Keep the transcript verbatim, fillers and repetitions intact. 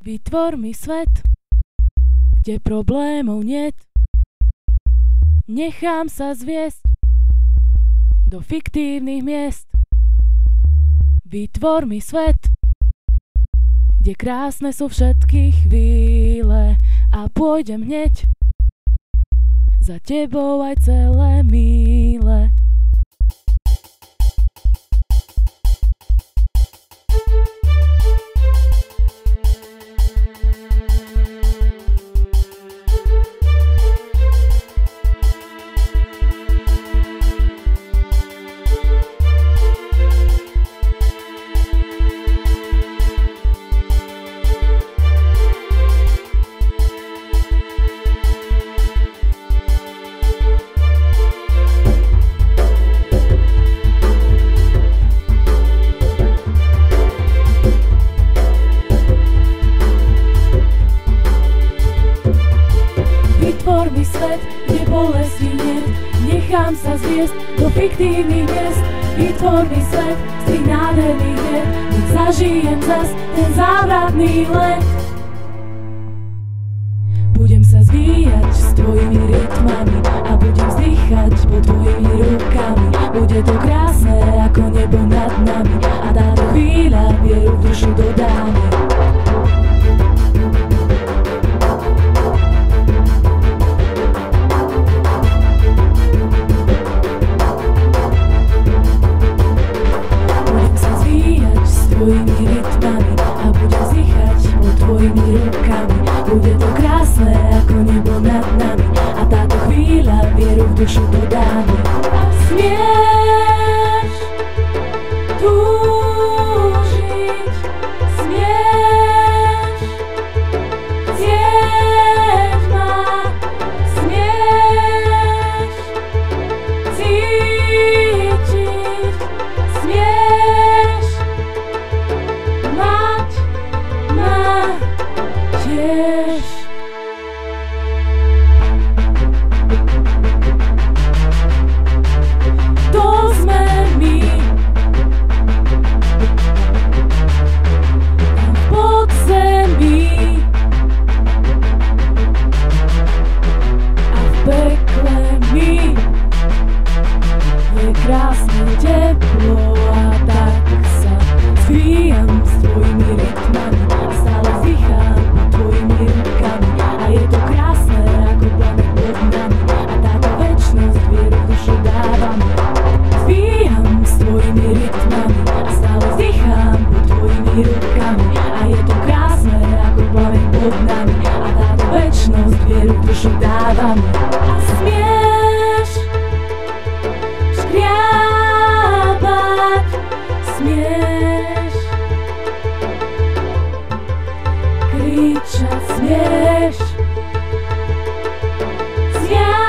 Vytvor mi svet, kde problémov niet. Nechám sa zviesť do fiktívnych miest. Vytvor mi svet, kde krásne sú všetky chvíle, a pôjdem hneď za tebou aj celé míle. Vytvor mi svet, kde bolesti niet. Nechám sa zviesť do fiktívnych miest. Vytvor mi svet z tých nádherných hier, nech zažijem zas ten závratný let. Budem sa zvíjať s tvojimi rytmami a budem vzdychať pod tvojimi rukami. Bude to krásne ako nebo nad nami a táto chvíľa vieru v dušu dodá mi. Tvojimi rytmami a budem vzdychať pod tvojimi rukami. Bude to krásne ako nebo nad nami a táto chvíľa vieru v dušu dodá mi. A smieš túžiť, smieš chcieť ma, smieš cítiť, smieš mať ma tiež. To sme my. Tam v podzemí a v pekle my. Je krásne teplo a tak sa zvíjam s tvojimi rytmami a stále vzdychám pod tvojimi rukami. A je to krásne ako planet pod nami a táto večnosť vieru v dušu dáva mi. Zvíjam s tvojimi rytmami a stále vzdychám pod tvojimi rukami. A je to krásne ako planet pod nami a táto večnosť vieru v dušu dáva mi. A smieš škriabať, smieš kričať, smieš smiať.